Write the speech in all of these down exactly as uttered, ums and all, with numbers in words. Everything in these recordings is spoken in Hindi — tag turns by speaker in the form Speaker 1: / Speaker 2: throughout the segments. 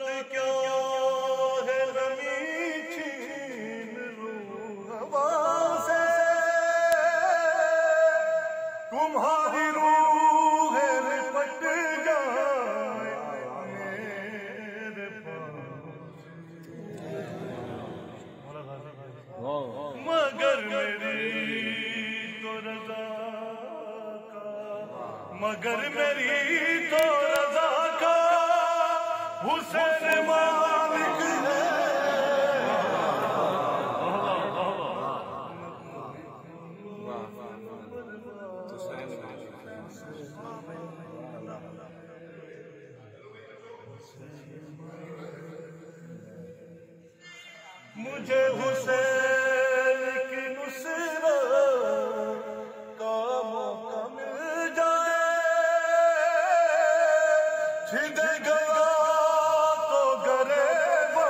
Speaker 1: क्या है नमी छीन लूं हवा से, तुम्हारी रूह है लिपट जाए मेरे पास, मगर मेरी तो रजा का, मगर मेरी तो रजा का हुसैन मालिक है। मुझे हुसैन की नुसरत का मौका मिल जाए, छिद गया तो गरेबा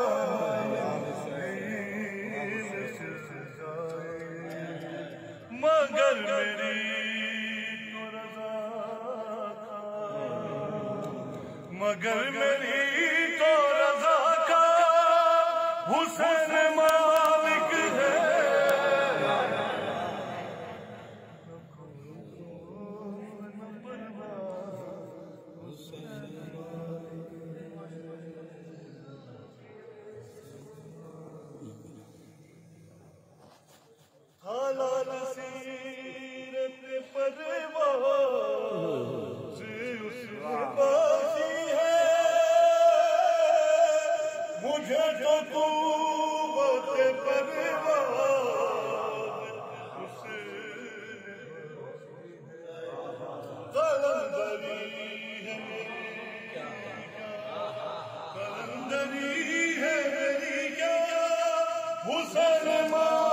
Speaker 1: मगर मेरी तो रजा का, मगर मेरी तो रजा का हुसैन मालिक है। हालाल सीरत परवाज़ उसमें बासी है, मुझे तो कुव्वत परवाज़ उससे कलंदरी है मेरी क्या, कलंदरी है मेरी क्या हुसैन।